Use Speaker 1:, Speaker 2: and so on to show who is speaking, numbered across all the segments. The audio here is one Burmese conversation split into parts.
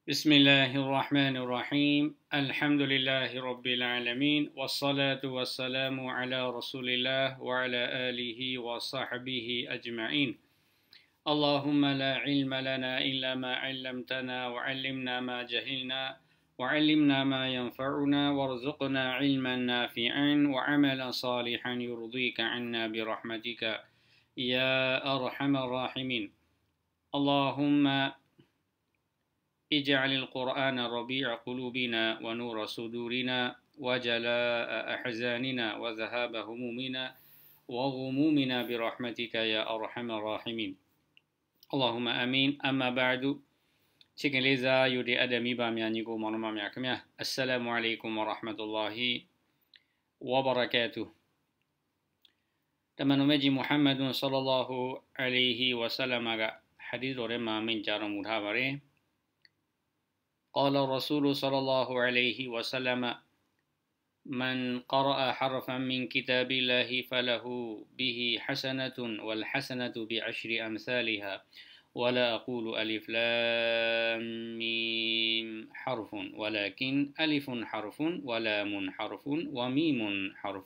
Speaker 1: بسم الله الرحمن الرحيم الحمد لله رب العالمين والصلاة والسلام على رسول الله وعلى آله وصحبه أجمعين اللهم لا علم لنا إلا ما علمتنا وعلمنا ما جهلنا وعلمنا ما ينفعنا وارزقنا علما نافعا وعملا صالحا يرضيك عنا برحمتك يا أرحم الراحمين اللهم اجعل القرآن ربيع قلوبنا ونور صدورنا وجلاء أحزاننا وذهاب همومنا وغمومنا برحمتك يا أرحم الراحمين اللهم آمين أما بعد Chicken Liza Yudi Adami Bamianigo Monomamia Kamia Assalamu alaikum wa rahmatullahi wa barakatuh Tamanumeji Muhammadun sallallahu alayhi wa sallam Hadith Rema min Jaram Mudhabare قال الرسول صلى الله عليه وسلم من قرأ حرفا من كتاب الله فله به حسنة والحسنة بعشر أمثالها ولا أقول ألف لام ميم حرف ولكن ألف حرف ولام حرف وميم حرف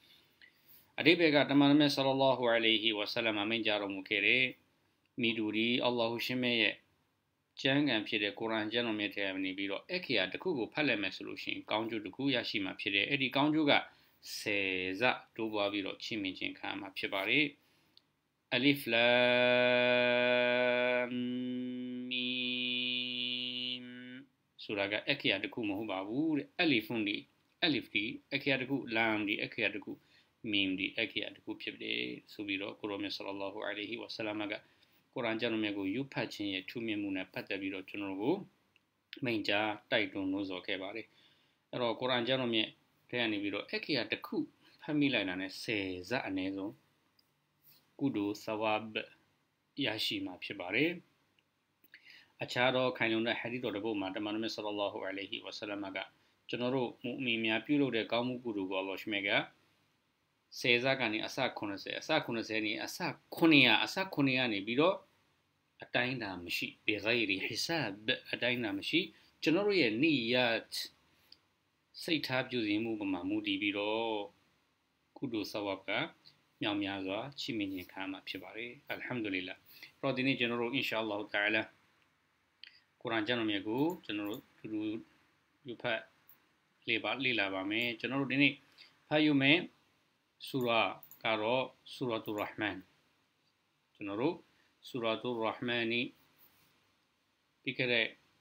Speaker 1: أريبك تمام صلى الله عليه وسلم من جارو مكيري ميدوري الله شميهကျမ်းဂန်ဖြစ်တဲ့ကုရ်အာန်ကျမ်းတော်မြတ်ထဲကနေပြီးတော့အခရာတစ်ခုကိုဖတ်လိုက်မယ်ဆိုလို့ရှိရင်ကောင်းကျိုးတစ်ခုရရှိမှာဖြစ်တယ်အဲ့ဒီကောင်းကျိုးက10စတိုးပွားပြီးတော့ချီးမြှင့်ခြင်းခံမှာဖြစ်ပါတယ်အလီဖ်လာမ်မီမ်ဆိုတာကအခရာတစ်ခုမဟုတ်ပါဘူးတဲ့အလီဖ်ဒီအခရာတစ်ခုလမ်ဒီအခရာတစ်ခုမီမ်ဒီအခရာတစ်ခုဖြစ်တယ်ဆိုပြီးတော့ကိုရောမြတ်ဆလ္လာလာဟူအလိုင်ဟီဝါဆလမ်ကကုရ်အာန်ကျမ်းတော်မြတ်ကိုယူဖတ်ခြင်းရဲ့ထူးမြတ်မှုနဲ့ပတ်သက်ပြီးတော့ကျွန်တော်တို့မိန့်ကြားတိုက်တွန်းလို့ဆိုခဲ့ပါတယ်အဲ့တော့ကုရ်အာန်ကျမ်းတော်မြတ်ထဲကနေပြီးတော့အခရာတစ်ခုဖတ်မိလိုက်တာနဲ့10ဇတ်အနည်းဆုံးကုသိုလ်သဝဘ်ရရှိမှာဖြစ်ပါတယ်အခြားသောခိုင်လုံတဲ့ဟာဒီသ်တော်တစ်ပုဒ်မှာတမန်တော်မြတ်ဆလ္လာလာဟူအလိုင်ဟီဝါဆလမ်ကကျွန်တော်တို့မုအမင်များပြုလုပ်တဲ့ကောင်းမှုကုသိုလ်ကိုအလ္လာဟ်ရှမြတ်က10ဇတ်ကနေအစ90အစ90နေအစ900အစ900နေပြီးတော့အတိုင်းတာမရှိဘီဂိုင်ရီဟီဆာဘ်အတိုင်းတာမရှိကျွန်တော်တို့ရဲ့နီယတ်စိတ်ထားပြုစဉ်မှုပမာမူတည်ပြီးတော့ကုသိုလ်ဆဝဘ်ကမြောက်များစွာချီးမြှင့်ခြင်းခံမှာဖြစ်ပါတယ်အလ်ဟမ်ဒူလ illah တော့ဒီနေ့ကျွန်တော်တို့အင်ရှာအလ္လာဟ်တအာလာကုရ်အာန်ကျမ်းတော်မြတ်ကိုကျွန်တော်တို့တူယူဖတ်လေ့လာပါမယ်ကျွန်တော်တို့ဒီနေ့ဖတ်ယူမယ်ဆူရာကတော့ဆူရာတူရ်ရ်မန်ကျွန်တော်တို့ဆူရာတူရ်ရ်မန်နီပြီးခဲ့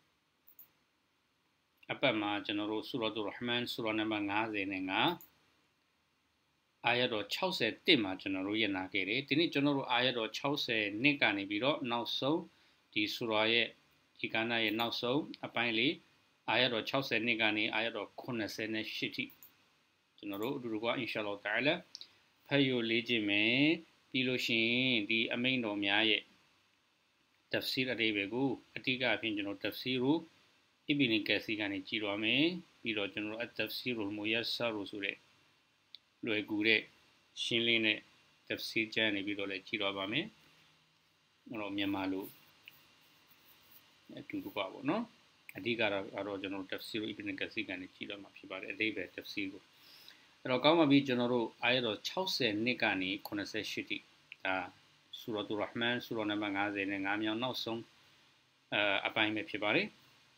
Speaker 1: တဲ့အပတ်မှာကျွန်တော်တို့ဆူရာတူရ်ရ်မန်ဆူရာနံပါတ်55အာယတ်တော်61မှာကျွန်တော်တို့ရနာခဲ့တယ်ဒီနေ့ကျွန်တော်တို့အာယတ်တော်62ကနေပြီးတော့နောက်ဆုံးဒီဆူရာရဲ့ဒီကဏ္ဍရဲ့နောက်ဆုံးအပိုင်းလေးအာယတ်တော်62ကနေအာယတ်တော်88ထိကျွန်တော်တို့အတူတူကအင်ရှာအလ္လာဟ်တအာလာဖတ်ယူလေ့ကျင့်မယ်ပြီးလို့ရှိရင်ဒီအမိန့်တော်များရဲ့တဖ်ဆီရ်အဓိပ္ပာယ်ကိုအတိကအဖြစ်ကျွန်တော်တဖ်ဆီရ်ကိုအီဘင်ကက်စီကနေကြည့်ရမယ်ပြီးတော့ကျွန်တော်အတဖ်ဆီရ်မူယတ်ဆာရဆိုတဲ့လွယ်ကူတဲ့ရှင်းလင်းတဲ့တဖ်ဆီရ်ကျမ်းနေပြီးတော့လည်းကြည့်ရပါမယ်အဲ့တော့မြန်မာလိုအတူတူပါပေါ့နော်အဓိကတော့ကျွန်တော်တဖ်ဆီရ်အီဘင်ကက်စီကနေကြည့်ရမှာဖြစ်ပါတယ်အဓိပ္ပာယ်တဖ်ဆီရ်ကိုအဲ့တော့ကောင်းပါပြီကျွန်တော်တို့အာယတ်တော်62ကနေ88တိဒါဆူရာတူရ်ရ်မန်ဆူရာနံပါတ်55မြောက်နောက်ဆုံးအပိုင်းပဲဖြစ်ပါတယ်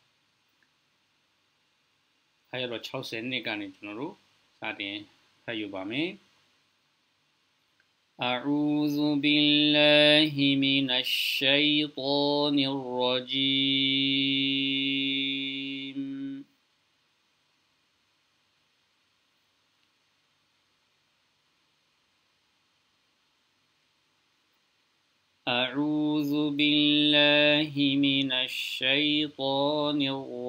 Speaker 1: အာယတ်တော်62ကနေကျွန်တော်တို့စတင်ဖတ်ယူပါမယ် أعوذ بالله من الشيطان الرجيم أعوذ بالله من الشيطان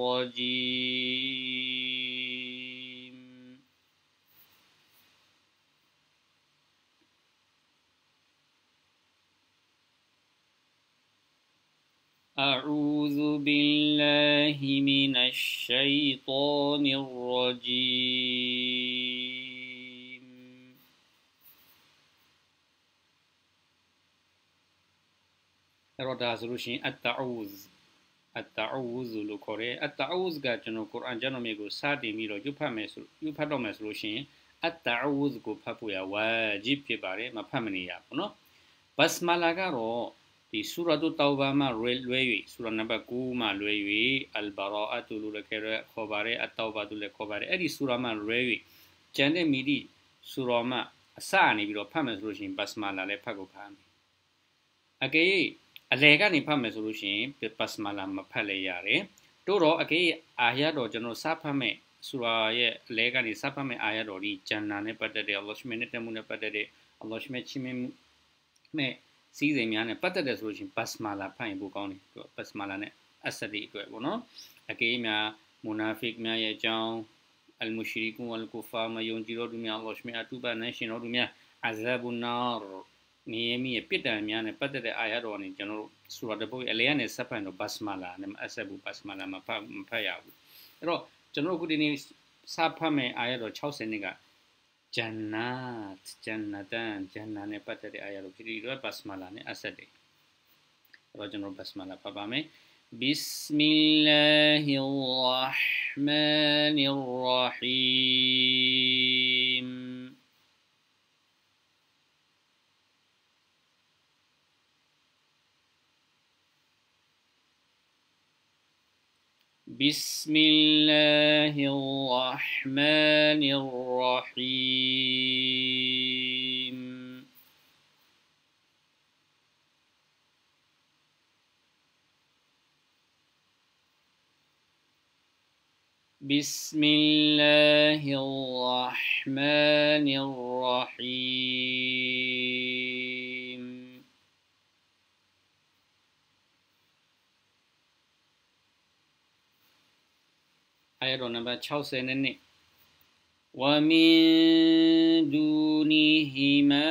Speaker 1: الرجيم أعوذ بالله من الشيطان الرجيم ردا سلوشين التعوذ التعوذ لكوري التعوذ كجنو القرآن جنو ميغو سادي ميرو يفهم مسلوشين التعوذ كو فابويا واجب في باري ما فهمني يا بنو بس مالاغارو دي سورة التوبة ما لوي سورة نمبر 9 ما لوي البراءة لكيرو خباري التوبة لكباري ادي سورة ما لوي جنده ميدي سورة ما أساني بيرو فهم مسلوشين بس مالا لي فاكو فهم أكيدအလဲကနေဖတ်မယ်ဆိုလို့ရှိရင်ပတ်စမလာမဖတ်လဲရတယ်တို့တော့အကေအာရတော့ကျွန်တော်စဖတ်မယ်ဆူရာရဲ့အလဲကနေစဖတ်မယ်အာရတော်ဒီဂျန်နာနဲ့ပတ်သက်တဲ့အလ္လာဟ်ရှ်နဲ့တမှုနဲ့ပတ်သက်တဲ့အလ္လာဟ်ရှ်ချီးမင်းမဲ့စီးစိမ်များနဲ့ပတ်သက်တယ်ဆိုလို့ရှိရင်ပတ်စမလာဖတ်ရင်ပိုကောင်းတယ်ပတ်စမလာနဲ့အဆဒီအတွက်ပေါ့နော်အကေများမူနာဖစ်များရဲ့အကြောင်းအလ်မူရှရီကွန်အလ်ကူဖာမယုံကြည်တော်သူများအလ္လာဟ်ရှ်အတူပါနဲ့ရှင်တော်သူများအဇဘူနာမြေမိရဲ့ပြစ်ဒဏ်များနဲ့ပတ်သက်တဲ့အာရတော်အနေကျွန်တော်တို့ဆူရာတပုတ်အလဲရနဲ့ဆက်ဖတ်တော့ဘတ်စမလာနဲ့အဆက်ဘူးဘတ်စမလာမဖတ်ရဘူးအဲ့တော့ကျွန်တော်တို့ခုဒီနေ့စဖတ်မယ်အာရတော်60နှစ်ကဂျန်နတ်ဂျန်နတန်ဂျန်နာနဲ့ပတ်သက်တဲ့အာရတော်ဖြစ်ပြီးတော့ဘတ်စမလာနဲ့အဆက်တယ်အဲ့တော့ကျွန်တော်ဘတ်စမလာဖတ်ပါမယ်بسم الله الرحمن الرحيم بسم الله الرحمن الرحيم بسم الله الرحمن الرحيم آية نمبر 62 ومن دونهما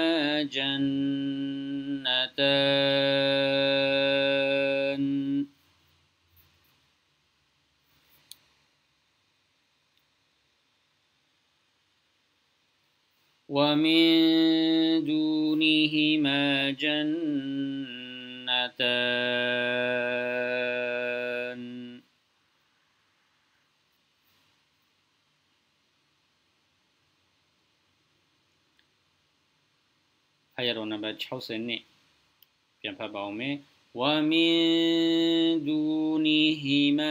Speaker 1: جنتان ومن دونهما جنتان آية نمبر 62ပြန်ဖတ်ပါအောင်မယ်ومن دونهما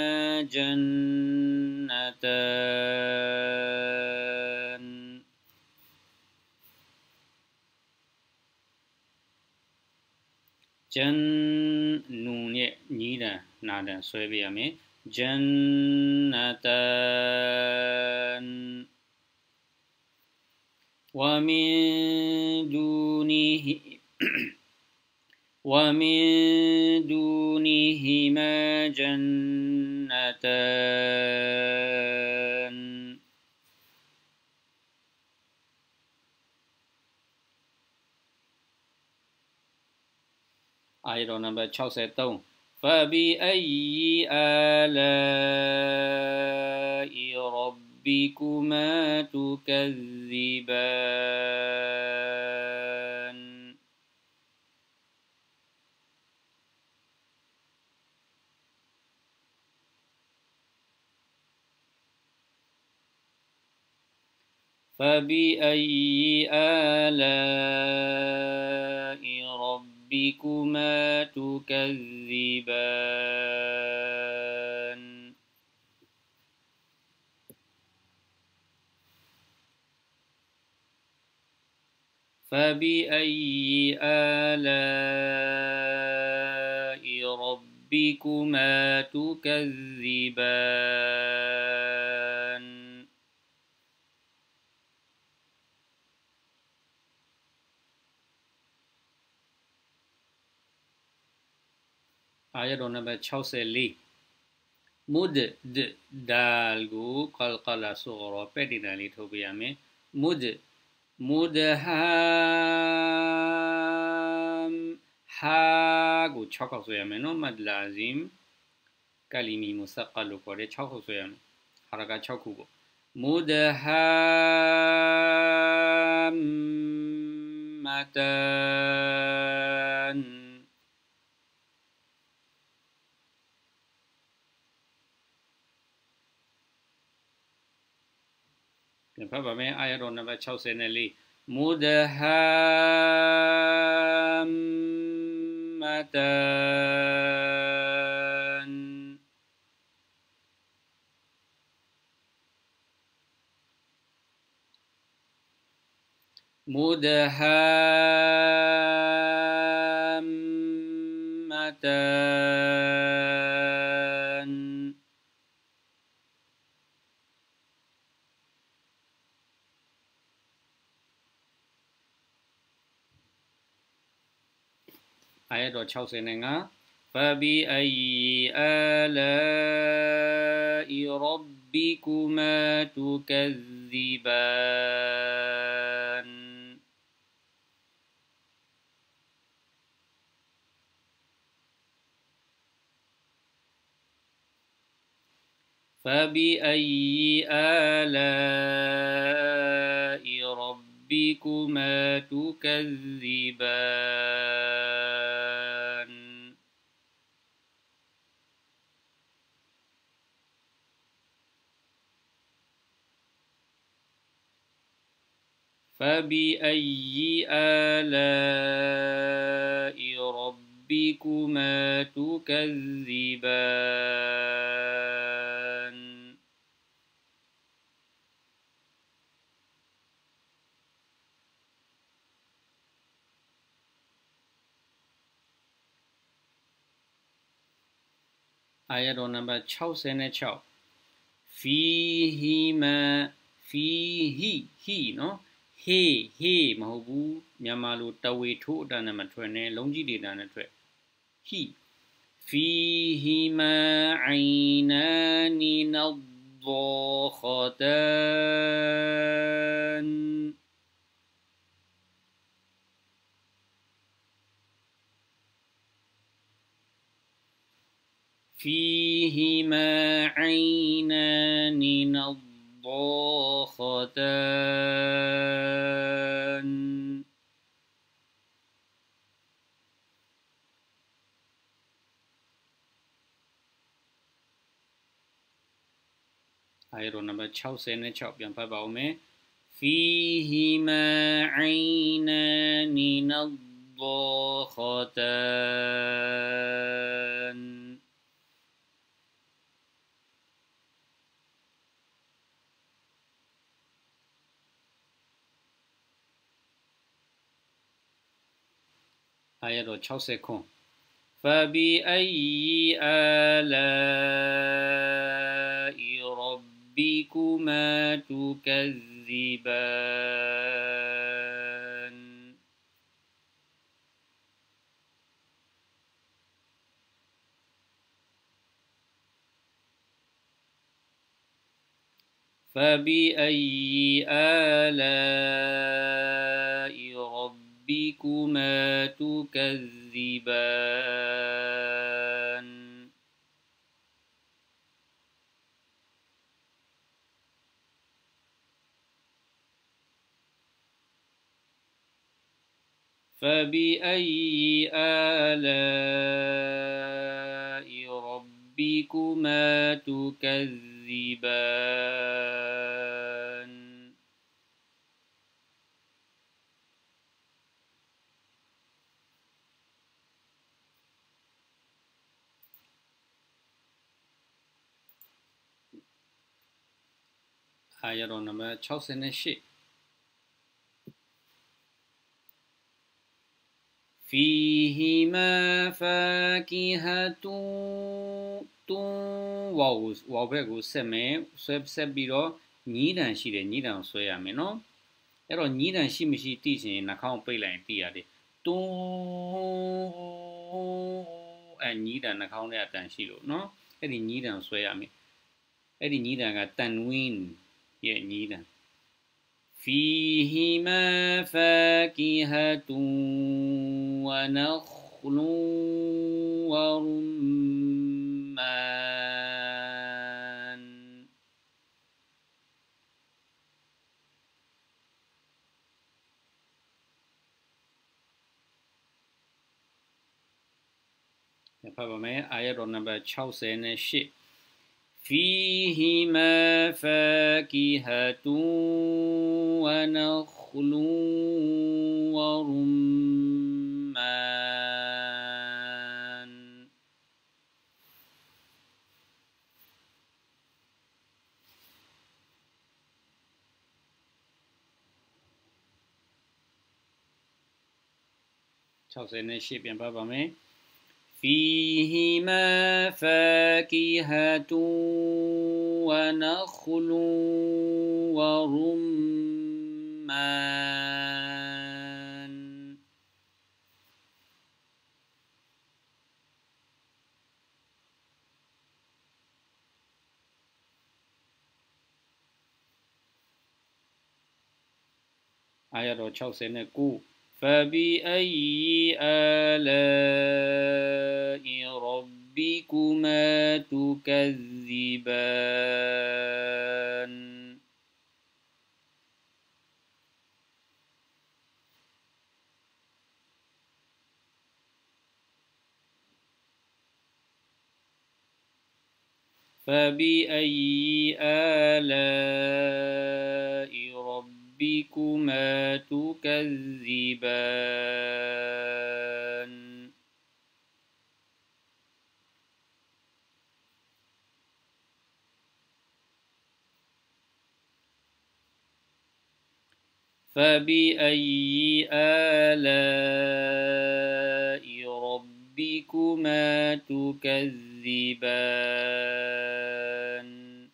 Speaker 1: جنتان جن نون ရဲ့ညီးတန်နာတန်ဆွဲပေးရမယ် جنتان ومن دونهما جنتان آية نمبر 63 فبأي آلاء ربكما تكذبان فبأي آلاء ربكما تكذبان فبأي آلاء ربكما تكذبان آية نمبر 64 مد دال کو قلقلة صغرى ပဲ့တင်တန်လေးထုတ်ပေးရမယ် مد مدهام ها کو 6ခေါက်ဆွဲရမယ်နော် مد لازم كلمي مثقل လို့ခေါ်တယ်6ခေါက်ဆွဲရမယ် حركة 6ခုပေါ့ مدهامتان ပြန်ဖတ်ပါမယ်အာယတ်တော်နံပါတ်64 مدهامتان آية 65 فبأي آلاء ربكما تكذبان فبأي آلاء ربكما تكذبان فبأي آلاء ربكما تكذبان آية نمبر 66 فيهما فيه هي no he မဟုတ်ဘူးမြန်မာလိုတဝေထိုးအတန်နဲ့မထွက်နဲ့လုံးကြီးဒေတာနဲ့ထွက် he فيهما عينان نضاختان فيهما عينان نضاختان آية نمبر 66 ပြန်ဖတ်ပါဦးမယ် فيهما عينان نضاختان آية 60 فبأي آلاء ربكما تكذبان فبأي آلاء ربكما تكذبان فبأي آلاء ربكما تكذبان آية نمبر 68 فيهما فاكهة واو ဘက်ကိုဆက်မယ်ဆက်ပြီးတော့ညီးတန်ရှိတယ်ညီးတန်ဆွဲရမယ်နော်အဲ့တော့ညီးတန်ရှိမရှိသိချင်နှာခေါင်းပိတ်လိုက်ရင်သိရတယ်တွန်းညီးတန်နှာခေါင်းထဲအတန်ရှိလို့နော်အဲ့ဒီညီးတန်ဆွဲရမယ်အဲ့ဒီညီးတန်ကတန်ဝင်းရဲ့ညီးတန်فيهما فاكهة ونخل ورمان آية نمبر 68 فيهما فاكهة ونخل ورمان. فيهما فاكهة ونخل ورمان. آية 69 فبأي آلاء ربكما تكذبان. فبأي آلاء ربكما تكذبان. فبأي آلاء ربكما تكذبان.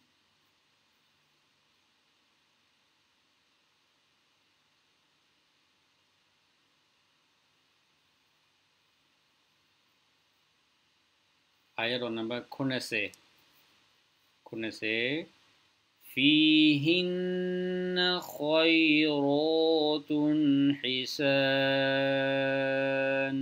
Speaker 1: آية نمبر 90 فيهن خيرات حسان.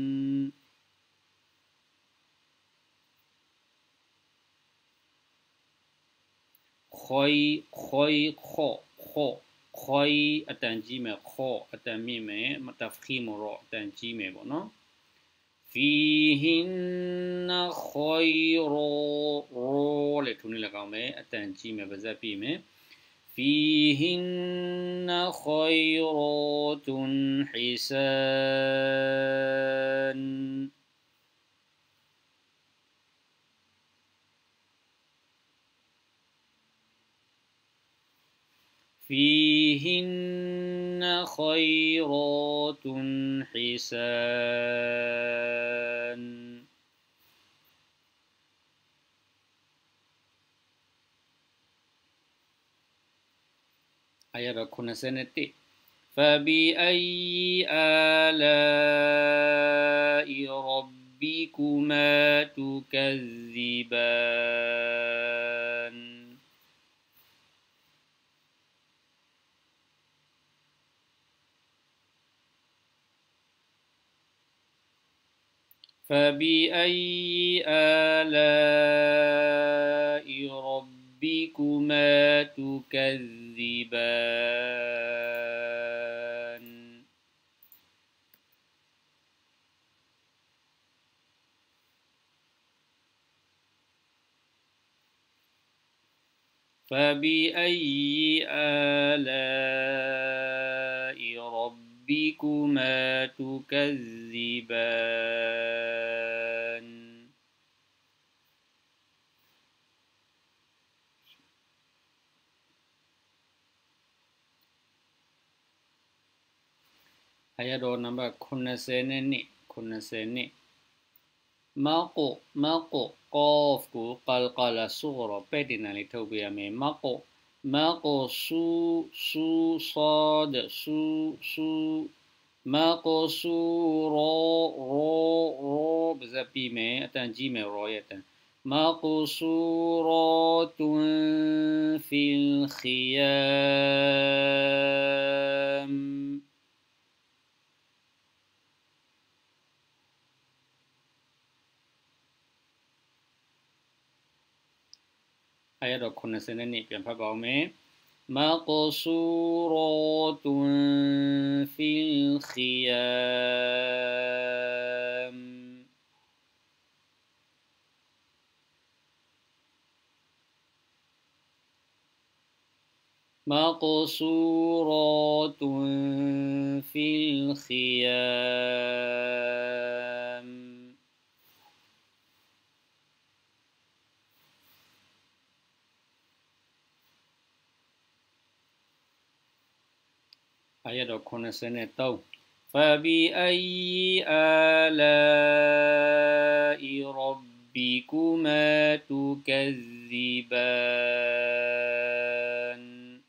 Speaker 1: خي أتنجيم خو أتميم تفخيم رو أتنجيم بنا. فيهن خيرو لتوني لقامي أتنجيم بزابيم. فيهن خيرات حسان. فيهن خيرات حسان. آية 91 فبأي آلاء ربكما تكذبان. فبأي آلاء ربكما تكذبان. فبأي آلاء ربكما تكذبان. آية نمبر 92 ماقو قاف کو قلقل صغرى بدنا لتوبيا من ماقو سو صاد سو ماقو سو رو بزبي من أتنجيم راية مقصورات في الخيام. آية 92 เปลี่ยนภาพเอาไหม مقصورات في الخيام. مقصورات في الخيام. آية 83 فبأي آلاء ربكما تكذبان.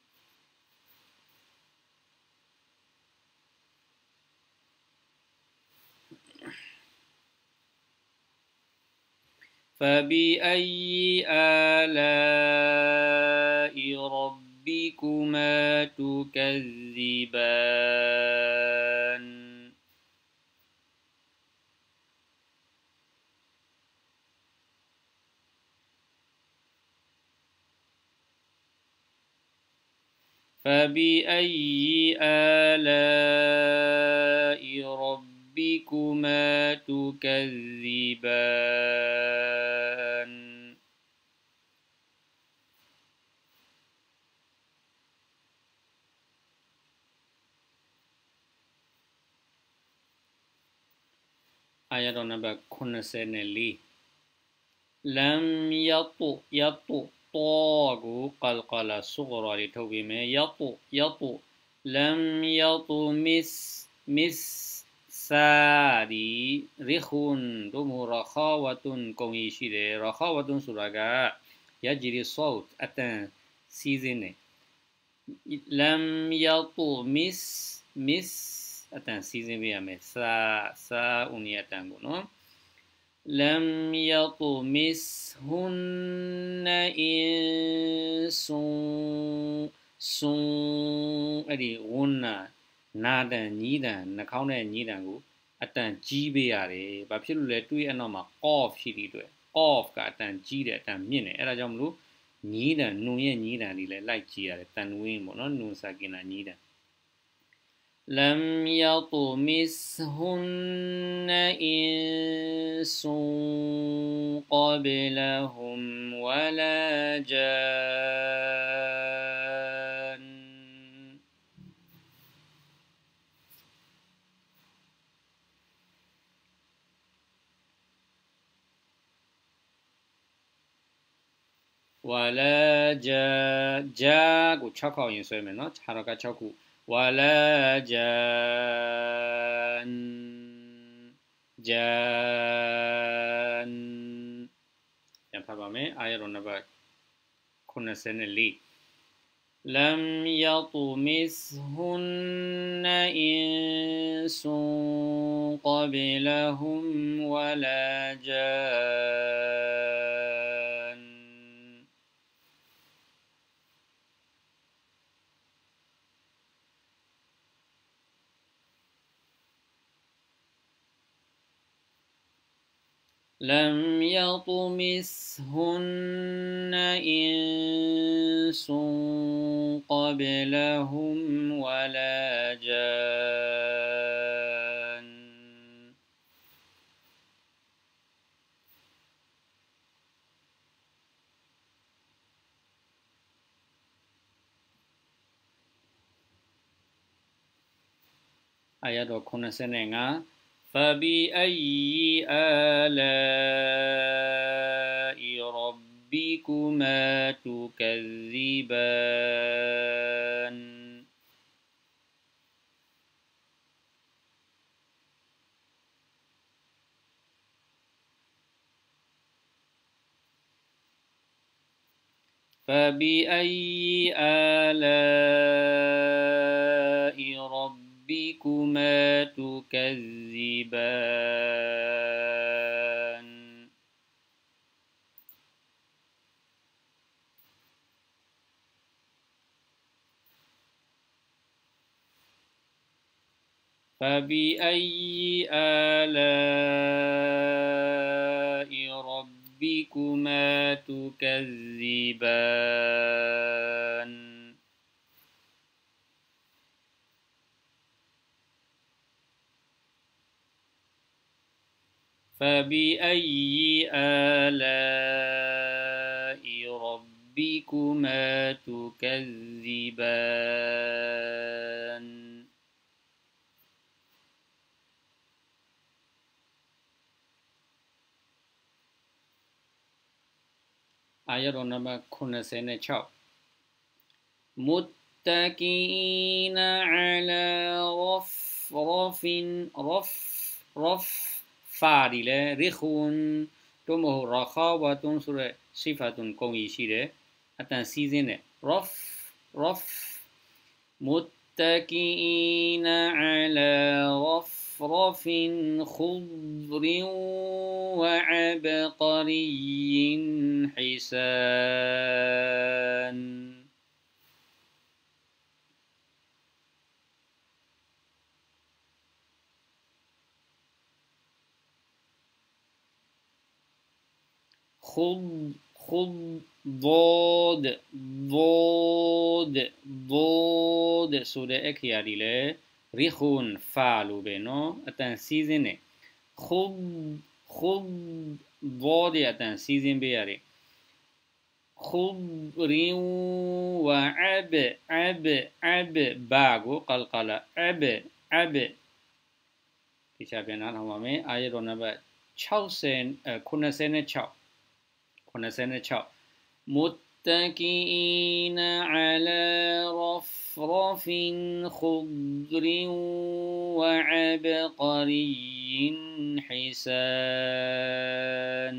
Speaker 1: فبأي آلاء ربكما تكذبان. فبأي آلاء ربكما تكذبان. آية نمبر 84 لم يطو طاغو قلقل صغرى لتوبيمه يطو لم مس ساري رخون دوم رخاوة كونيشيري رخاوة سراغا يجري الصوت أتن سيزيني لم مس أتن سيزين بيامي سا أوني أتن بنو لم يطمسهن إنس أدي غنى نادا نيدا نكاونا نيدا غو أتان جيبي ياري بابشلو لتوي أنوما قاف شيري دوي قاف كا أتان جيري أتان ميني إلا جاملو نيدا نوية نيدا دي لايك جياري تنوين بونو نون ساكينا نيدا لم يطمسهن إنس قبلهم ولا جان. ولا جاء تشاكو ينسويمنو حركة تشاكو ولا جان yang pertama ayat nomor 84 لم يطمسهن إنس قبلهم ولا جان. لم يطمسهن إنس قبلهم ولا جان. آيات 85 فبأي آلاء ربكما تكذبان. فبأي آلاء ربكما تكذبان. فبأي آلاء ربكما تكذبان. فبأي آلاء ربكما تكذبان آية نمبر 96 متكئين على رفرف رف فارلة رخون تومه رخاوة سورة صفة قوي شيرة أتن سيزن رف متكئين على رفرف خضر وعبقري حسان خض ضاد سورة اكياري له ريخون فعلو بينو اتن سيزن خض ضاد اتن سيزن بياري خضر عب باغو قلقلا عب كتابنا همامي آية نمبر 96 متكئين على رفرف خضر وعبقري حسان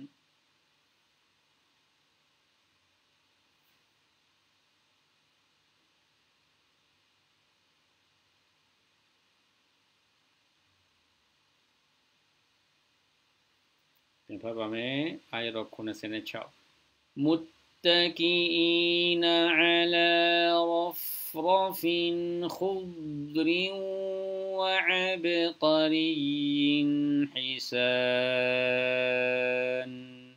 Speaker 1: آية 96 متكئين على رفرف خضر وعبقري حسان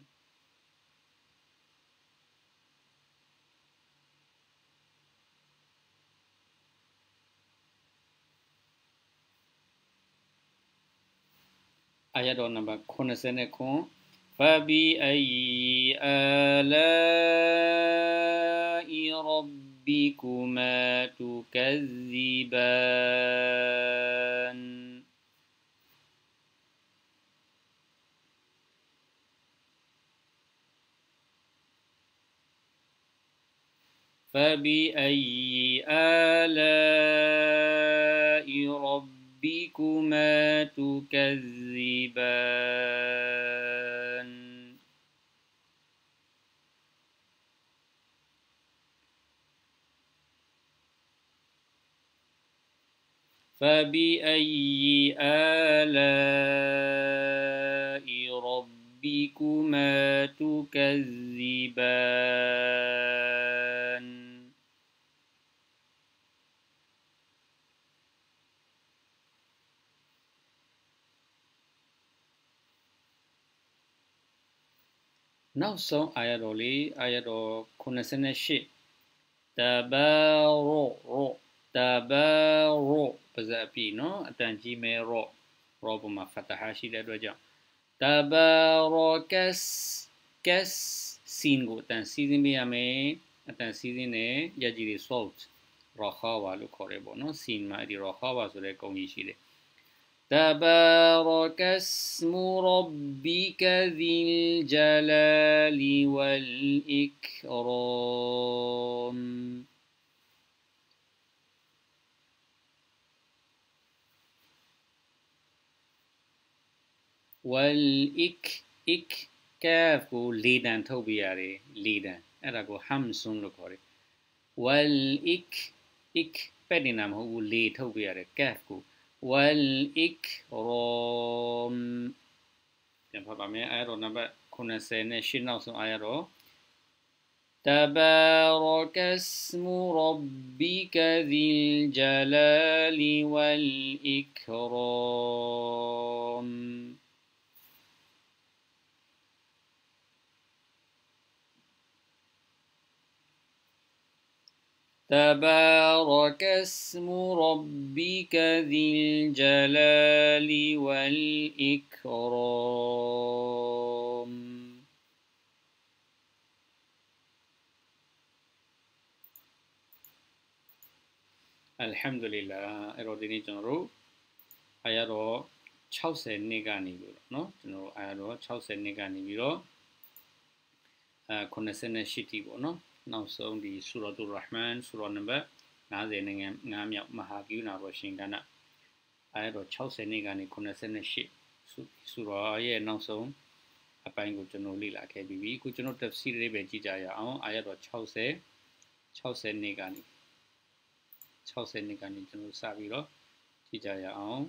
Speaker 1: آية نمبر 99 فبأي آلاء ربكما تكذبان فبأي آلاء ربكما تكذبان فبأي آلاء ربكما تكذبانနောက်ဆုံးအာယတော်လေးအာယတော်98တဘာရောပါဇာပြီနော်အတန်ကြီးမဲရောပေါ်မှာဖတ်တာဟာရှိတဲ့အတွက်ကြောင့်တဘာရောကက်စင်ကိုအတန်စီးစင်းပေးရမယ်အတန်စီးစင်းနဲ့ရကြီးတွေ salt ရောခါဝါလို့ခေါ်တယ်ပေါ့နော်စင်မှာဒီရောခါဝါဆိုတဲ့ကုံကြီးရှိတယ်تبارك اسم ربك ذي الجلال والإكرام كاف کو لیدن تو بیاره لیدن ایرا کو همسون لو کاره بدی نام هو لی تو بیاره کاف کو والإكرام آية نمبر 98 آية تبارك اسم ربك ذي الجلال والإكرام تبارك اسم ربك ذي الجلال والإكرام Alhamdulillah အဲ့တော့ဒီနေ့ကျွန်တော်တို့အာရတော့60နှစ်ကနေပြီးတော့เนาะကျွန်တော်တို့အာရတော့60နှစ်ကနေပြီးတော့88တိပေါ့เนาะနောက်ဆုံးဒီဆူရာတူရ်ရဟ်မန်ဆူရာနံပါတ်50နဲ့5မြောက်မဟာကီယူနာရောရှင်ကဏ္ဍအာရတော့60နှစ်ကနေ88ဆူရာရဲ့နောက်ဆုံးအပိုင်းကိုကျွန်တော်လေ့လာခဲ့ပြီးပြီအခုကျွန်တော်တက်စီလေးပဲကြည့်ကြရအောင်အာရတော့60နှစ်ကနေ60နှစ်ကနေကျွန်တော်စပြီးတော့ကြည့်ကြရအောင်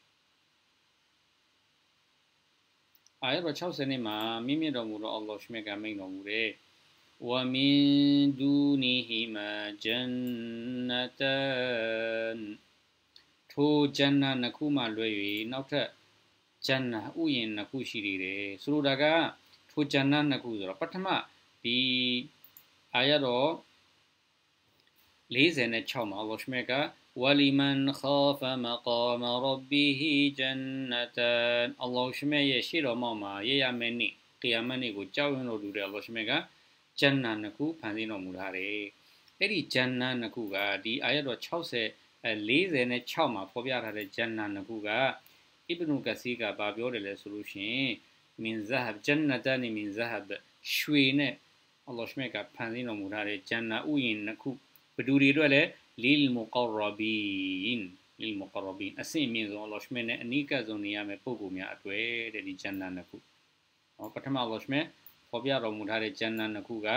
Speaker 1: အာရတော့60နှစ်မှာမြင့်မြတ်တော်မူသောအလ္လာဟ်ရှမြတ်ကမိန့်တော်မူတဲ့ဝမင်ဒူနီဟီမာဂျန်နတန်ထိုဂျန်နာနှစ်ခုမှလွဲ၍နောက်ထပ်ဂျန်နာဥယျာဉ်နှစ်ခုရှိသေးတယ်ဆိုလိုတာကထိုဂျန်နာနှစ်ခုဆိုတော့ပထမဒီအာရတော့46မှာအလ္လာဟ်ရှမြတ်ကولمن خاف مقام ربه جنتان အလ္လာဟ်ရှမြတ်ရဲ့ရှေ့တော်မှာရရမယ့်နေ့ကီယာမတ်နေ့ကိုကြောက်ရွံ့လို့တူတဲ့အလ္လာဟ်ရှမြတ်ကဂျန်နာနှစ်ခုဖန်ဆင်းတော်မူထားတယ်အဲ့ဒီဂျန်နာနှစ်ခုကဒီအာယတ်တော်46မှာဖော်ပြထားတဲ့ဂျန်နာနှစ်ခုကအီဘနူကစီကဘာပြောတယ်လဲဆိုလို့ရှိရင်မင်ဇဟဘ်ဂျန်နတန်မင်ဇဟဘ်ရွှေနဲ့အလ္လာဟ်ရှမြတ်ကဖန်ဆင်းတော်မူထားတဲ့ဂျန်နာဥယျာဉ်နှစ်ခုဘယ်သူတွေအတွက်လဲللمقربين အဆင့်မြင့်ဆုံးအလ္လာဟ်ရှမြတ်နဲ့အနီးကပ်ဆုံးနေရမယ့်ပုဂ္ဂိုလ်များအတွက်တဲ့ဒီဂျန်နာနှစ်ခုပထမအလ္လာဟ်ရှမြတ်ဖော်ပြတော်မူထားတဲ့ဂျန်နာနှစ်ခုက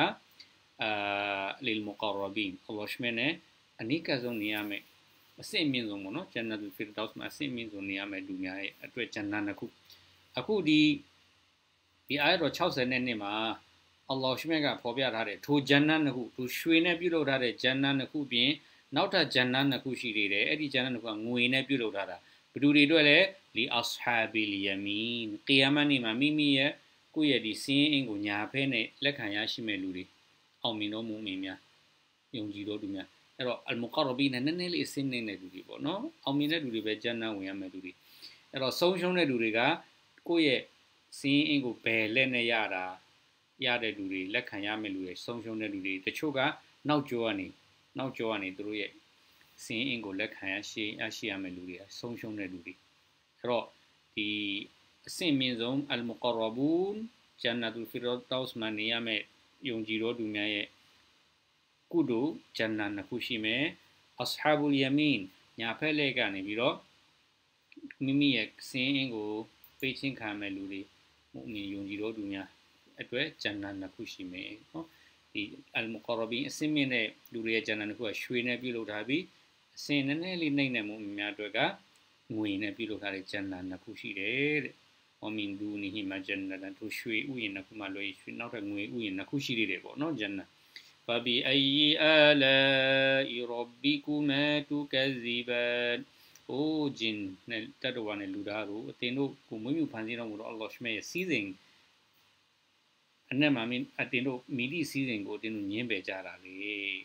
Speaker 1: للمقربينအလ္လာဟ်ရှမြတ်နဲ့အနီးကပ်ဆုံးနေရမယ့်အဆင့်မြင့်ဆုံးပေါ့နော်ဂျန်နတ်ဖီရဒေါစ်မှာအဆင့်မြင့်ဆုံးနေရမယ့်လူများရဲ့အတွက်ဂျန်နာနှစ်ခုအခုဒီအာယတ်တော်60နှစ်မှာအလ္လာဟ်ရှမြတ်ကဖော်ပြထားတဲ့ထိုဂျန်နတ်နှစ်ခုသူရွှေနဲ့ပြုလုပ်ထားတဲ့ဂျန်နတ်နှစ်ခုပြင်နောက်ထပ်ဂျန်နတ်နှစ်ခုရှိသေးတယ်အဲ့ဒီဂျန်နတ်နှစ်ခုကငွေနဲ့ပြုလုပ်ထားတာဘယ်သူတွေအတွက်လဲလီအဆဟာဘီလ်ယမင်ကီယာမတ်နေ့မှာမိမိရဲ့ကိုယ့်ရဲ့ဒီစင်းအင်းကိုညာဖဲနဲ့လက်ခံရရှိမဲ့လူတွေအောင်မြင်တော်မူမင်းများယုံကြည်တော်သူများအဲ့တော့အလ်မူကရဘီနဲ့နည်းနည်းလေးအစင်းနေတဲ့လူတွေပေါ့နော်အောင်မြင်တဲ့လူတွေပဲဂျန်နတ်ဝင်ရမယ့်လူတွေအဲ့တော့ဆုံးရှုံးတဲ့လူတွေကကိုယ့်ရဲ့စင်းအင်းကိုဘယ်လက်နဲ့ရတဲ့လူတွေလက်ခံရမယ့်လူတွေဆုံးရှုံးတဲ့လူတွေတချို့ကနောက်ကျောကနေသူတို့ရဲ့စင်းအင်းကိုလက်ခံရရှိရမယ့်လူတွေဆုံးရှုံးတဲ့လူတွေအဲ့တော့ဒီအဆင့်မြင့်ဆုံးအလ်မူကရဘူန်ဂျန်နတ်ဖီရဒေါစ်မှာနေရမယ့်ယုံကြည်တော်သူများရဲ့ကုသိုလ်ဂျန်နတ်နှစ်ခုရှိမယ်အဆဟာဘူလ်ယမင်ညာဖက်လက်ကနေပြီးတော့မိမိရဲ့စင်းအင်းကိုပေးချင်းခံမဲ့လူတွေမုန်ယုံကြည်တော်သူများအတွက်ဂျန်နတ်နှစ်ခုရှိမယ်နော်ဒီအလ်မူကရဘီအဆင့်မြင့်တဲ့လူတွေရဲ့ဂျန်နတ်နှစ်ခုကရွှေနဲ့ပြုလုပ်ထားပြီးအဆင့်နည်းနည်းလေးနှိမ့်နေမှုများအတွက်ကငွေနဲ့ပြုလုပ်ထားတဲ့ဂျန်နတ်နှစ်ခုရှိတယ်တဲ့ဝမင်ဒူနီဟီမာဂျန်နတ်သူရွှေဥယျာဉ်နှစ်ခုမှလွှဲရွှေနောက်ထပ်ငွေဥယျာဉ်နှစ်ခုရှိသေးတယ်ပေါ့နော်ဂျန်နတ်ဖဘီအိအာလာအီရဘ်ဘီကူမာတူကဇီဘန်အိုဂျင်နဲ့တတဝါနဲ့လူသားတို့အတင်တို့ကိုမွေးမြူဖန်ဆင်းတော်မူသောအလ္လာဟ်ရှမြတ်ရဲ့စီးစိမ်အနက်မှာအတင်တို့မိသည့်စီးစိမ်ကိုအတင်တို့ညင်းပယ်ကြတာလေ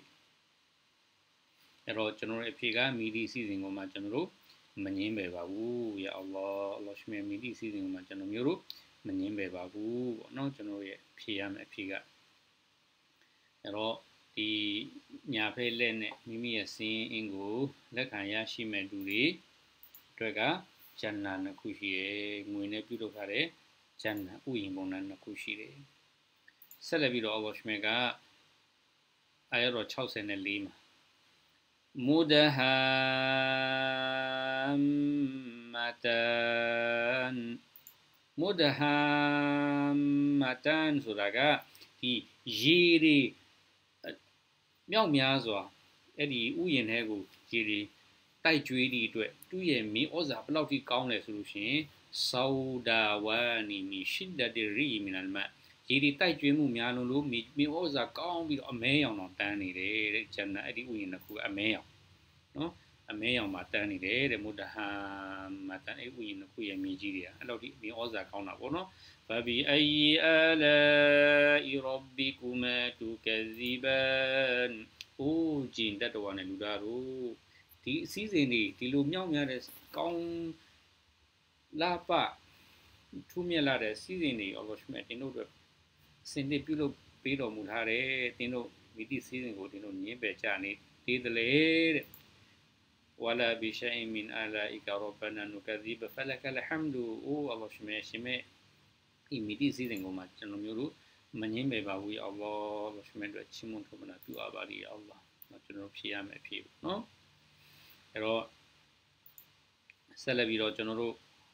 Speaker 1: အဲ့တော့ကျွန်တော်ရဲ့အဖြေကမိသည့်စီးစိမ်ကိုမှကျွန်တော်တို့မငင်းပယ်ပါဘူးယာအလ္လာဟ်ရှမြတ်မိသည့်စီးစိမ်ကိုမှကျွန်တော်မျိုးတို့မငင်းပယ်ပါဘူးပေါ့နော်ကျွန်တော်ရဲ့ဖြေရမယ့်အဖြေကအဲ့တော့ဒီညာဖက်လက်နဲ့မိမိရဲ့စင်းအင်းကိုလက်ခံရရှိမဲ့လူတွေအတွက်ကဂျန်နာနှစ်ခုရှိတယ်ငွေနဲ့ပြုလုပ်ထားတဲ့ဂျန်နာဥယျာဉ်ပုံစံနှစ်ခုရှိတယ်ဆက်လက်ပြီးတော့အလ္လာဟ်ရှမြတ်ကအာယတ်တော်64မှာမူဒဟာမတန်ဆိုတာကဒီရေတွေမြောက်များစွာအဲ့ဒီဥယျာဉ်ထဲကိုရေတွေတိုက်ကျွေးသည့်အတွက်သူ့ရဲ့မင်းဩဇာဘယ်လောက်ထိကောင်းလဲဆိုလို့ရှိရင်ဆောဒါဝါနီမီရှစ်ဒတ်ရီမီနလ်မတ်ရေတွေတိုက်ကျွေးမှုများလို့မင်းဩဇာကောင်းပြီးတော့အမဲရောင်တော့တန်းနေတယ်တဲ့ဂျန်နတ်အဲ့ဒီဥယျာဉ်တစ်ခုအမဲရောင်နော်အမဲရောင်မှာတန်းနေတယ်တဲ့မုဒဟာမတန်အဲ့ဥယျာဉ်တစ်ခုရဲ့မြေကြီးတွေကအဲ့လိုဒီမင်းဩဇာကောင်းတာပေါ့နော်ဖဘီအိအာလာအီရဘ်ဘီကူမာတူကဇီဘန်အိုးဂျင်တတဝါနဲ့လူသားတို့ဒီအစည်းအဝေးတွေဒီလိုမြောက်များတဲ့ကောင်းလာပထူးမြတ်လာတဲ့စီးစဉ်တွေအလ္လာဟ်ရှမြတ်တင်တို့အတွက်စင်တစ်ပြုလုပ်ပေးတော်မူထားတယ်တင်တို့မိသည့်စီးစဉ်ကိုတင်တို့ညင်းပယ်ကြနေသေးတယ်တဲ့ ولا بشيء من آلائك ربنا نكذب فلك الحمد أو الله شمي إمدي سيدنا كما جنوميرو منين بباوي الله شمي دو تشيمون كمنا بيو أباري الله جنوب شيام بيو نو رو سلبيرو جنورو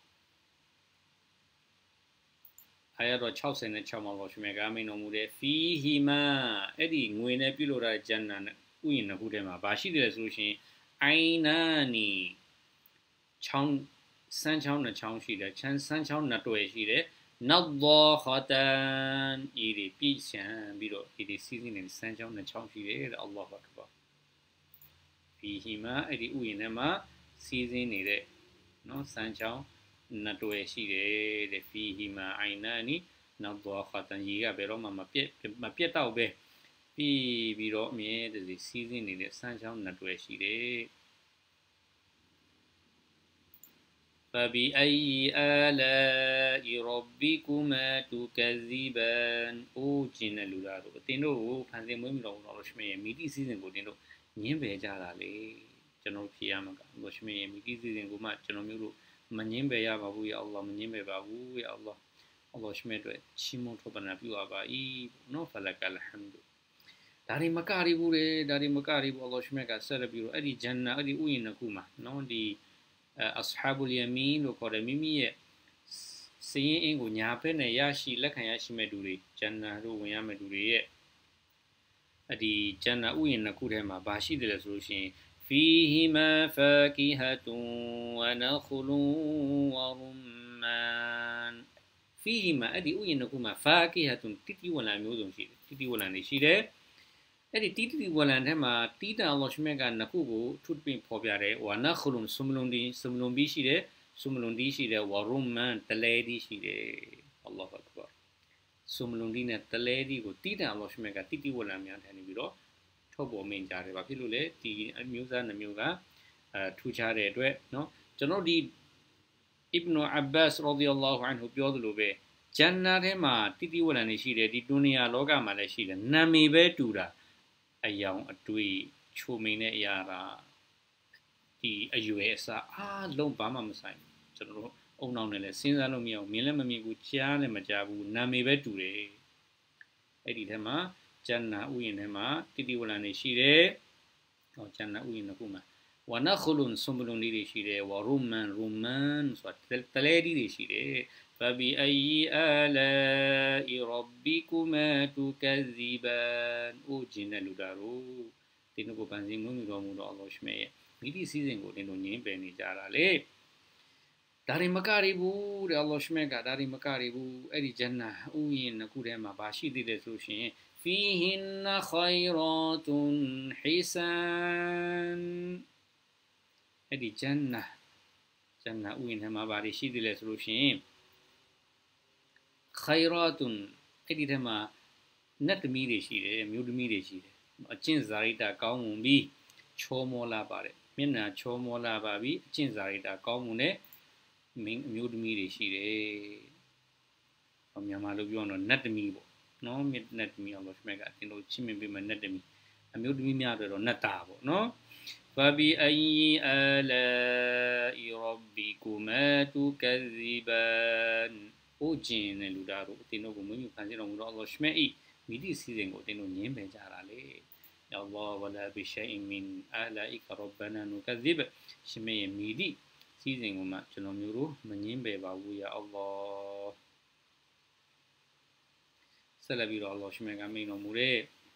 Speaker 1: آيات 66မှာလို့ရှိမယ်ကမိန်တော်မူတဲ့ فيهما အဲ့ဒီငွေနဲ့ပြုလို့ရတဲ့ဂျန်နာနဲ့ဥယျာဉ်နှစ်ခုထဲမှာဘာရှိတယ်လဲဆိုလို့ရှိရင်အိုင်နာနီချောင်းစမ်းချောင်းနှစ်ချောင်းရှိတယ်ချမ်းစမ်းချောင်းနှစ်တွယ်ရှိတယ်နောက်သောခတန်ဤဒီပြည့်စံပြီးတော့ဤဒီစီးစင်းနေတဲ့စမ်းချောင်းနှစ်ချောင်းရှိတယ်တဲ့အလ္လာဟ်ဘတ်ဘာ فيهما အဲ့ဒီဥယျာဉ်ထဲမှာစီးစင်းနေတဲ့နော်စမ်းချောင်းနှစ်တွယ်ရှိတယ်တဲ့ فيهما عينان နောက်သောခတန်ကြီးကဘယ်တော့မှမပြတ်တော့ပဲပြီးတော့အမြဲတည်းစီးစင်းနေတဲ့စမ်းချောင်းနှစ်တွယ်ရှိတယ် فبأي آلاء ربكما تكذبان အိုးကျင်တဲ့လူသားတို့အတင်တို့ကိုဖန်ဆင်းမွေးမြူတော်မူတော်ရှိမြရဲ့မိတိစီစဉ်ကိုတင်တို့ညင်းပယ်ကြတာလေကျွန်တော်ဖြေရမှာကလို့ရှိမြရဲ့မိတိစီစဉ်ကိုမှကျွန်တော်မျိုးတို့မငင်းပယ်ရပါဘူးya Allah မငင်းပယ်ပါဘူး ya Allah အလ္လာဟ်ရှိမြအတွက်ချီးမွမ်းထောက်ပံ့ပြုအပ်ပါ၏နော်ဖလကလ်ဟမ်ဒူဒါတွေမကရဘူးလေဒါတွေမကရဘူးအလ္လာဟ်ရှိမြကဆက်ရပြီးတော့အဲ့ဒီဂျန်နာအဲ့ဒီဥယျာဉ်နှစ်ခုမှာနော်ဒီashabul yamin လို့ခေါ်တယ်မိမိရဲ့စည်ရင်အင်းကိုညာဘက်နဲ့ရရှိလက်ခံရရှိမဲ့သူတွေဂျန်နာတို့ဝင်ရမဲ့သူတွေရဲ့ဒီဂျန်နာဥယျာဉ်နှစ်ခုထဲမှာဘာရှိတယ်လဲဆိုလို့ရှိရင် فيهما فاكهة ونخل ورمان فيهما အဲ့ဒီဥယျာဉ်နှစ်ခုမှာ فاكهة တိတိဝလံမျိုးစုံရှိတယ်တိတိဝလံတွေရှိတယ်အဲ့ဒီတိတိဝလံထဲမှာတီးတာအလ္လာဟ်ရှိမြတ်ကနှစ်ခုကိုထုပင်ဖော်ပြတယ်ဝါနခလုံဆုမလုံဒီရှိတယ်ဆုမလုံဒီရှိတယ်ဝါရုမန်တလဲဒီရှိတယ်အလ္လာဟ်အက္ဘာဆုမလုံဒီနဲ့တလဲဒီကိုတီးတာအလ္လာဟ်ရှိမြတ်ကတိတိဝလံများထန်နေပြီးတော့ထုတ်ပေါ်မင်းကြတယ်ဘာဖြစ်လို့လဲဒီအမျိုးသားနှမျိုးကထူခြားတဲ့အတွက်เนาะကျွန်တော်ဒီအစ်ဘ်နူအဘ္ဘတ်ရာဒီယல்லாဟူအန်ဟူပြောသလိုပဲဂျန်နာထဲမှာတိတိဝလံတွေရှိတယ်ဒီဒုနီယာလောကမှာလည်းရှိတယ်နာမည်ပဲတူတာအယောင်အတွေ့ချိုမိန်တဲ့အရာကဒီအရွယ်အစားအားလုံးဘာမှမဆိုင်ကျွန်တော်တို့အုံနောက်နဲ့လည်းစဉ်းစားလို့မရအောင်မြင်လည်းမမြင်ဘူးကြားလည်းမကြားဘူးနာမည်ပဲတူတယ်အဲ့ဒီထဲမှာဂျန်နာဥယျာဉ်ထဲမှာတိတိဝလံတွေရှိတယ်ဟောဂျန်နာဥယျာဉ်တစ်ခုမှာဝနခလုန်ဆုမလုံလေးတွေရှိတယ်ဝရုမန်ဆိုတာတလဲဒီတွေရှိတယ်فبأي آلاء ربكما تكذبان အိုးကျင်တဲ့လူသားတို့တင်းတို့ကိုပန်းစင်ငုံမြူတော်မူတော့အလ္လာဟ်ရှိမြတ်ရဲ့မိတိစီစဉ်ကိုတင်းတို့ငင်းပယ်နေကြတာလေဒါတွေမကရဘူးတဲ့အလ္လာဟ်ရှိမြတ်ကဒါတွေမကရဘူးအဲ့ဒီဂျန်နာဥယျာဉ်နှစ်ခုထဲမှာဘာရှိသေးတယ်ဆိုရှင် فيهن خيرات حسان အဲ့ဒီဂျန်နာဥယျာဉ်ထဲမှာဘာတွေရှိသေးလဲဆိုလို့ရှိရင် خيرات အဲ့ဒီထဲမှာနတ်သမီးတွေရှိတယ်မျိုးသမီးတွေရှိတယ်အကျင့်ဇာရိတာကောင်းမွန်ပြီးချောမောလာပါတယ်မျက်နှာချောမောလာပါပြီးအကျင့်ဇာရိတာကောင်းမွန်တဲ့မျိုးသမီးတွေရှိတယ်မြန်မာလိုပြောတော့နတ်သမီးပေါ့နော်နတ်သမီးအောင်လို့ရှိမှကအတင်တို့ချင်းမြင်ပြီးမှနတ်သမီးအမျိုးသမီးများတော့နတ်တာပေါ့နော် فبأي آلاء ربكما تكذبان အိုးကျင်တဲ့လူသားတို့အတင်တို့ကိုမွေးမြူဖန်ဆင်းတော်မူတော့အလ္လာဟ်ရှိမြတ်၏မိသည့်စီစဉ်ကိုအတင်တို့ညင်းပယ်ကြတာလေယာအလ္လာဟ်ဝလာဘီရှိအင်မင်အာလာအီကရဘနာနုကဇိဘရှိမြတ်ရဲ့မိသည့်စီစဉ်ကိုမှကျွန်တော်မျိုးတို့မညင်းပယ်ပါဘူးယာအလ္လာဟ်ဆက်လက်ပြီးတော့အလ္လာဟ်ရှိမြတ်ကမိန်တော်မူတဲ့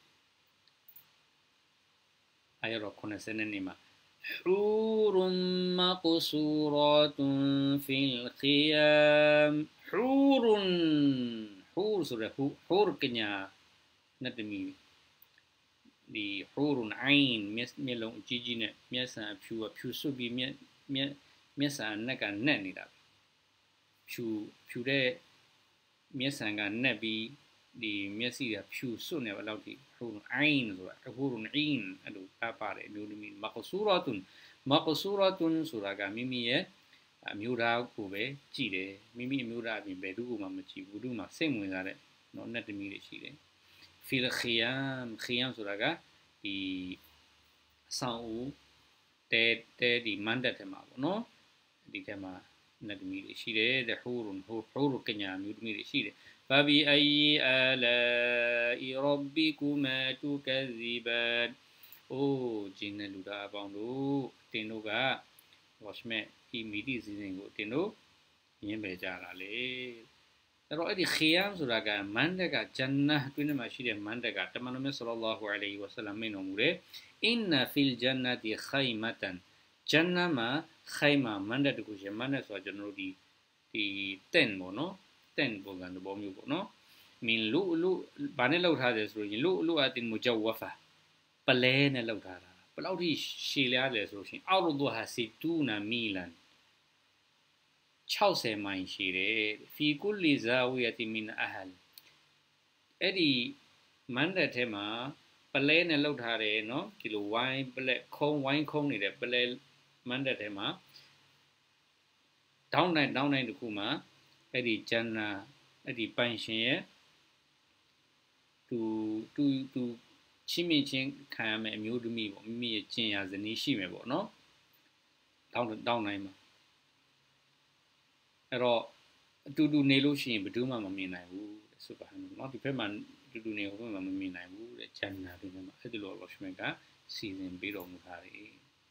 Speaker 1: အာယာတော်90နဲ့နေမှာ حور مقصورات في الخيام حور ဆိုတဲ့ حور ကညာနတ်သမီးဒီ حور عين မျက်လုံးအကြီးကြီးနဲ့မျက်စံအဖြူစွပ်ပြီးမျက်စံနက်ကနက်နေတာဖြူတဲ့မျက်စံကနက်ပြီးဒီမျက်စိကဖြူစွတ်နေဘယ်လောက်ထိ حور عين ဆိုတာ حور عين အဲ့လိုပါတယ်အမျိုးသမီး مقصورات ဆိုတာကမိမိရဲ့အမျိုးသားကိုပဲကြည့်တယ်မိမိအမျိုးသားအပြင်ဘယ်သူ့ကိုမှမကြည့်ဘူးသူ့မှာစိတ်ဝင်စားတဲ့နော်နတ်သမီးတွေရှိတယ် fil khiyam ဆိုတာကဒီအဆောင်ဦးတဲဒီမန်တက်ထဲမှာပေါ့နော်ဒီထဲမှာနတ်သမီးတွေရှိတယ်တဲ့ဟူရုကညာမျိုးသမီးတွေရှိတယ်ဘာဘီအီအလာအီရဘီကူမာတူကဇီဘတ်အိုးဂျင်းနဲ့လူသားအပေါင်းတို့တင်တို့ကဝါရှမဲဒီမီဒီစီစဉ်ကိုတင်တို့ညင်းပယ်ကြတာလေအဲ့တော့အဲ့ဒီခီယမ်ဆိုတာကမန်တက်ကဂျန်နာတွင်းထဲမှာရှိတဲ့မန်တက်ကတမန်တော်မြတ်ဆလ္လာလာဟူအလိုင်ဟီဝါဆလမ်မိန့်တော်မူတယ်အင်နာဖီလ်ဂျန်နတီခိုင်မတန်ဂျန်နာမှာခိုင်မာမန်တက်တခုရှိမန်တက်ဆိုတာကျွန်တော်တို့ဒီ10ပေါ့နော်10ပုံစံသဘောမျိုးပေါ့နော်မင်လူဘာနဲ့လောက်ထားတယ်ဆိုရင်လူအတင်မူဂျဝဖာပလဲနဲ့လောက်ထားတာဘယ်လောက်ထိရှည်လျားလဲဆိုလို့ရှိရင်အောက်လို့ဟာစီတူနာမီလန်60မိုင်ရှိတယ်ဖီကုလီဇာဝီယတီမင်အဟလ်အဲ့ဒီမန်တက်ထဲမှာပလဲနဲ့လောက်ထားတယ်နော်ဒီလိုဝိုင်းပလက်ခုံးဝိုင်းခုံးနေတဲ့ပလဲမန်တက်ထဲမှာတောင်းတိုင်းတစ်ခုမှာအဲ့ဒီဂျန်နာအဲ့ဒီပိုင်ရှင်ရဲ့သူချင်းမင်းချင်းခံရမယ်အမျိုးသမီးပေါ့မိမိရဲ့ကျင်ရဇနီးရှိမယ်ပေါ့နော်တောင်းတိုင်းမှာအဲ့တော့အတူတူနေလို့ရှိရင်ဘယ်သူမှမမြင်နိုင်ဘူးတဲ့ဆိုပါနော်နော်ဒီဘက်မှာအတူတူနေဟိုဘက်မှာမမြင်နိုင်ဘူးတဲ့ဂျန်နာဒီဘက်မှာအဲ့ဒီလိုလောရှမကစီစဉ်ပေးတော်မူထားတယ်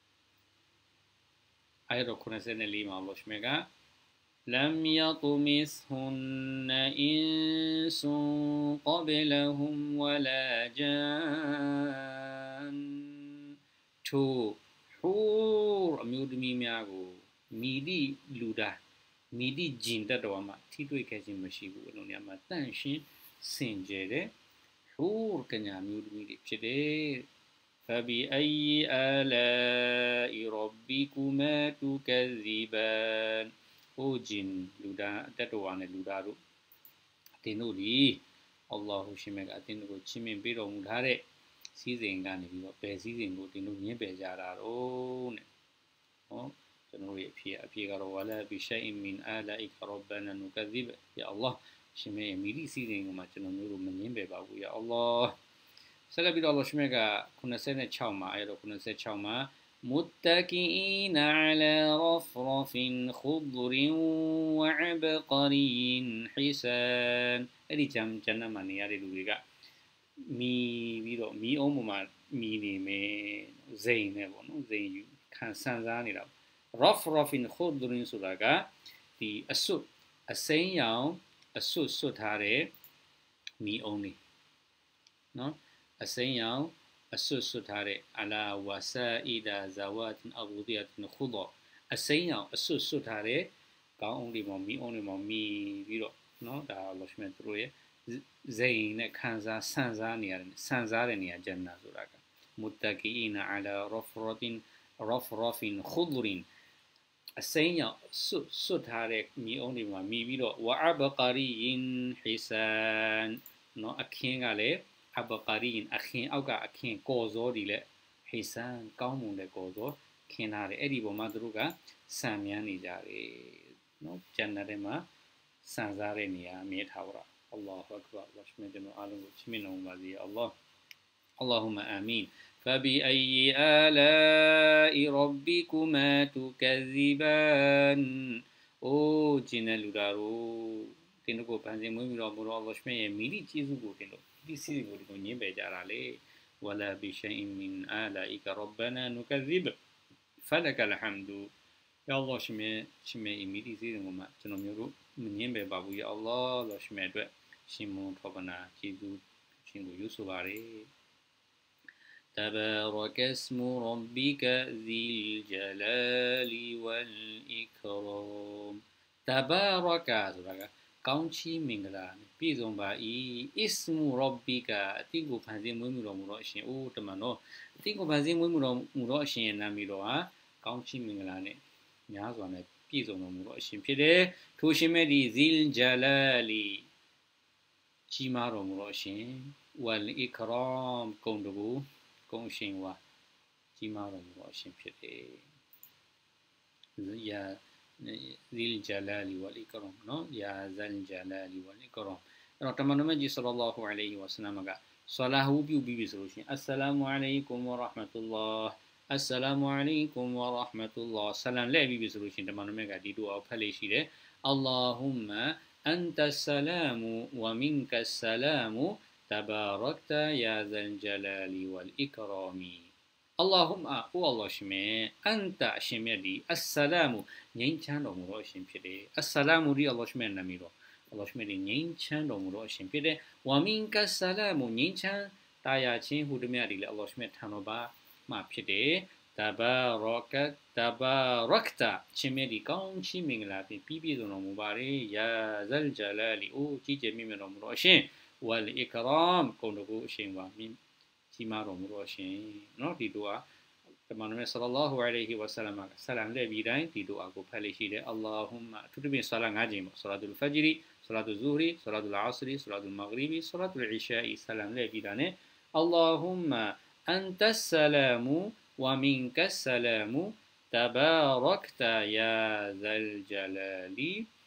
Speaker 1: အဲ့တော့94မှာလောရှမကلم يطمثهن إنس قبلهم ولا جان ထိုဟူးအမျိုးသမီးများကိုမိသည့်လူသားမိသည့်ဂျင်တတော်မှာထိတွေ့ခဲ့ခြင်းမရှိဘူးအလုံးများမှာတန့်ရှင်းစင်ကြယ်တဲ့ဟူးကညာမျိုးသမီးတွေဖြစ်တယ် فبأي آلاء ربكما تكذبان အိုဂျင်လူသားအတက်တော်နဲ့လူသားတို့အတင်းတို့ဒီအလ္လာဟူရှင်မြတ်ကအတင်းတို့ကိုချီးမြှင့်ပေးတော်မူထားတဲ့စီးစိမ်ကနေပြီးတော့ဘယ်စီးစိမ်ကိုတင်းတို့ညှင်းပယ်ကြတာတော့တဲ့ဟောကျွန်တော်ရဲ့အဖြေကတော့ဝလာဘီရှိုင်မင်အာလာအီကရဘနာနုကဇိဘယာအလ္လာရှင်မြတ်ရဲ့မိသည့်စီးစိမ်ကိုမှကျွန်တော်မျိုးတို့မညှင်းပယ်ပါဘူးယာအလ္လာဆက်လက်ပြီးတော့အလ္လာရှင်မြတ်က96မှာအဲ့တော့96မှာمتكئين على رفرف خضر وعبقري حسان အဲ့ဒီဂျန်နတ်မှာနေရတဲ့လူတွေကမီပြီးတော့မီအောင်ပေါ်မှာမီနေမယ်ဇိမ်နဲ့ပေါ့နော်ဇိမ်ယူခံဆန်းစားနေတာ rafrafin khudrin ဆိုတာကဒီအစိမ်းရောင်အစွတ်ထားတဲ့မီအောင်နေနော်အစိမ်းရောင်အစွတ်ထားတဲ့အလာဝါဆာအီဒါဇဝတ်အဘူဒီယတ်ခူဒအစိမ်းရောင်အစွတ်ထားတဲ့ကောင်းအောင်ဒီမှာမီအောင်တွေမှာမီပြီးတော့နော်ဒါလောရှမန်သူတို့ရဲ့ဇိမ်နဲ့ခံစားဆန်းစားနေရတယ်ဆန်းစားတဲ့နေရာဂျန်နာဆိုတာကမုတကီအီနာအလာရဖရဖင်ခူဒရင်အစိမ်းရောင်စွတ်ထားတဲ့မီအောင်တွေမှာမီပြီးတော့ဝါအဘကာရီယင်ဟီဆန်နော်အခင်းကလည်းအဘကာရီရင်အခင်းအောက်ကအခင်းကော်ဇောဒီလက်ဟိဆန်ကောင်းမွန်တဲ့ကော်ဇောခင်းထားတယ်အဲ့ဒီပေါ်မှာသူတို့ကဆံမြန်းနေကြတယ်နော်ဂျန်နတ်ထဲမှာဆန်စားတဲ့နေရာအမြဲထားပါအလ္လာဟူအက္ဘာဝါရှမေကျွန်တော်အားလုံးကိုချီးမြှင့်တော်မူပါစေအလ္လာဟ်Allahumma amin فبأي آلاء ربكما تكذبان အိုးဂျင်းတဲ့လူသားတို့တင်တို့ကိုဖန်ဆင်းမွေးပြီးတော့ဘုရားအလ္လာဟ်ရှမေရဲ့မိသည့်ကျေးဇူးကိုတင်တို့ဒီစီကိုဒီကိုညင်းပယ်ကြတာလေဝလာဘီရှိုင်မင်အာလာအီကရဘနာနုကဇိဘဖလကလ်ဟမ်ဒူယာအလ္လာဟ်ရှမေအီမီဒီစီကိုမှကျွန်တော်မျိုးတို့မညင်းပယ်ပါဘူးယာအလ္လာဟ်ရှမေအတွက်ရှင်မွန်ထောပနာကျေးဇူးရှင်ကိုယူဆိုပါရယ်تبارك اسم ربك ذي الجلال والإكرام تبارك ဆိုတာကကောင်းချီးမင်္ဂလာပြည့်စုံပါ၏အစ္စမူရောဘီကအတိကိုဖန်ဆင်းမွေးမြူတော်မူသောအရှင်အိုးတမန်တော်အတိကိုဖန်ဆင်းမွေးမြူတော်မူသောအရှင်ရဲ့နာမည်တော်ဟာကောင်းချီးမင်္ဂလာနဲ့များစွာနဲ့ပြည့်စုံတော်မူသောအရှင်ဖြစ်တယ်ထိုရှင်မဲ့ဒီဇီလ်ဂျလာလီကြီးမားတော်မူသောအရှင်ဝလ်အီကရမ်ဂုဏ်တကူဂုဏ်ရှင်ဝါကြီးမားတော်မူသောအရှင်ဖြစ်တယ်ယာذي الجلال والإكرام နော် يا ذا الجلال والإكرام အဲ့တော့တမန်တော်မြတ်ကြီး sallallahu alayhi wa sallam ကဆလာဟူပြုပြီးပြီဆိုလို့ရှိရင် assalamu alaykum wa rahmatullah Assalamu alaikum wa rahmatullah. Salam lebi bisolution tamanumega di dua palishide. Allahumma anta salamu wa minka salamu tabarakta ya zal jalali wal ikrami. Allahumma o Allah shime anta shime di assalamu nyin chan do mu ro shin phit de. Assalamu di Allah shime nami ro. Allah shime di nyin chan do mu ro shin phit de. Wa minka salamu nyin chan ta ya chin hu de mya di le Allah shime than do ba ma phit de. Tabarakta ချင်းမြတ်ဒီကောင်းချီးမင်္ဂလာဖြင့်ပြည့်ပြည့်စုံတော်မူပါれယာဇလ်ဂျလာလီအိုကြီးကျယ်မြင့်မြတ်တော်မူသောအရှင်ဝလ်အီကရမ်ဂုဏ်တော်ကိုအရှင်ပါကြီးမားတော်မူသောအရှင်เนาะဒီတို့ကတမန်တော်မြတ်ဆလ္လာလဟူအလိုင်ဟီဝါဆလမ်ကဆလမ်လက်ပြီးတိုင်းဒီတို့ကိုဖတ်လို့ရှိတယ်အလ္လာဟူမအထူးသဖြင့်ဆလာ၅ချိန်ပေါ့ဆလာတုလ်ဖဂျရီဆလာတုလ်ဇူဟရီဆလာတုလ်အာဆရီဆလာတုလ်မဂရီဘီဆလာတုလ်အီရှာအီဆလမ်လက်ပြီးတာနဲ့အလ္လာဟူမအန်တဆလာမူومنك السلام تباركت يا ذا الجلال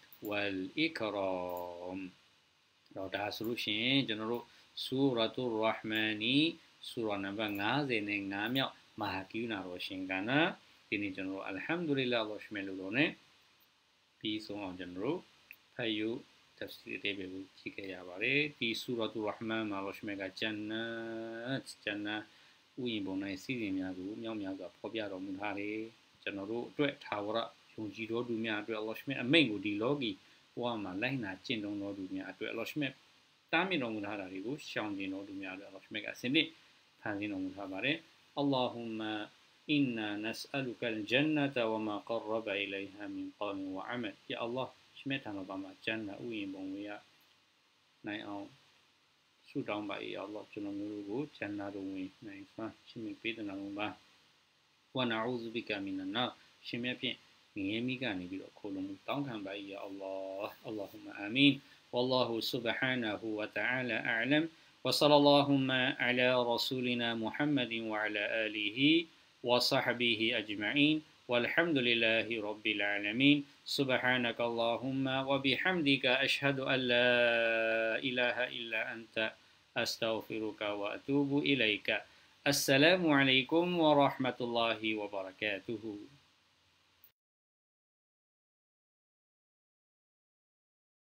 Speaker 1: والإكرام တော့ဒါဆိုလို့ရှိရင်ကျွန်တော်တို့ဆူရတ်ရ်ဟ်မန်ီဆူရာနံပါတ်55မြောက်မဟာကိယူနာတော်ရှင်ကနာဒီနေ့ကျွန်တော်တို့အလ်ဟမ်ဒူလ illah လို့ရှမေလို့တော့ ਨੇ ပြီးဆုံးအောင်ကျွန်တော်တို့ဖတ်ယူtafsir အသေးပဲကိုကြည့်ခဲ့ရပါတယ်ဒီဆူရတ်ရ်ဟ်မန်မှာလို့ရှမေကဂျန်နတ်ဥယျာဉ်ပုံ၌စီစဉ်များကိုမြောက်များစွာဖော်ပြတော်မူထားတယ်ကျွန်တော်တို့အတွက်ထာဝရယုံကြည်တော်သူများအတွက်အလ္လာဟ်မြတ်အမိန့်ကိုဒီလောကီဘဝမှာလိုက်နာကျင့်သုံးတော်သူများအတွက်အလ္လာဟ်မြတ်တားမြစ်တော်မူထားတာတွေကိုရှောင်ကျဉ်တော်သူများအတွက်အလ္လာဟ်မြတ်ကအစဉ်ဖြင့်ဖန်ဆင်းတော်မူထားပါတယ်အလ္လာဟူမ္မာအင်နာနစအလုကလ်ဂျန်နတဝမာကရဘအီလိုင်ဟာမင်ကာလ်ဝအမလ်ယာအလ္လာဟ်မြတ်ထံတော်မှာဂျန်နဥယျာဉ်ပုံတွေနိုင်အောင်ဆုတောင်းပါ၏အလ္လာဟ်ကျွန်တော်မျိုးတို့ကိုဂျန်နာတော်ဝင်နိုင်စွာရှင်မြတ်ပေးတော်မူပါဝနာအူဇူဘီကာမီနနာရှင်မြတ်ဖြင့်ငရဲမိကနေပြီးတော့ခိုးလုံးမှုတောင်းခံပါ၏အလ္လာဟ်အလ္လာဟူမအာမင်والله سبحانه وتعالى أعلم وصلى اللهم على رسولنا محمد وعلى آله وصحبه أجمعين والحمد لله رب العالمين سبحانك اللهم وبحمدك أشهد أن لا إله إلا أنت أستغفرك وأتوب إليك السلام عليكم ورحمة الله وبركاته